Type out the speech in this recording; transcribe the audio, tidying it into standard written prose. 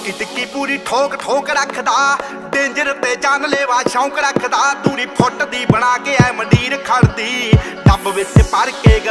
ਟਿੱਕੀ ਟਿੱਕੀ पूरी ठोक ठोक रखदा, डेंजर ते जानलेवा शौक रखदा। दूरी फुट दी बना के ऐ मंडीर खड़दी, डब विच भर के